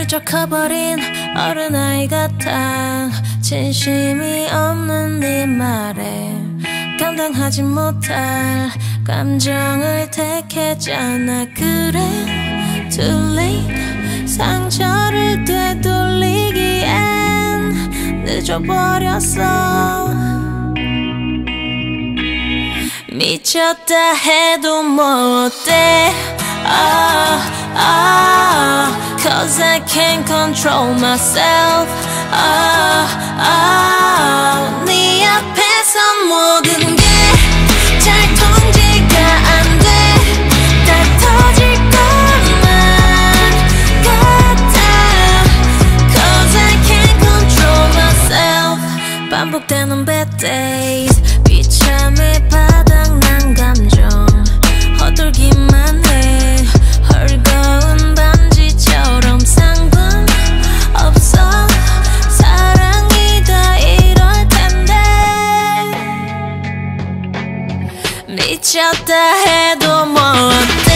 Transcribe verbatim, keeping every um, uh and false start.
훌쩍 커버린 어른아이 같아. 진심이 없는 네 말에 감당하지 못할 감정을 택했잖아. 그래 too late. 상처를 되돌리기엔 늦어버렸어. 미쳤다 해도 뭐 어때. ah, ah, Cause I can't control myself. ah, ah, 네 앞에선 모든 게 잘 통제가 안 돼. 다 터질 것만 같아. Cause I can't control myself. 반복되는 bad days. 비참해 바닥난 감정 헛돌기만 해. 헐거운 반지처럼 상관없어. 사랑이 다 이럴 텐데. 미쳤다 해도 뭐 어때.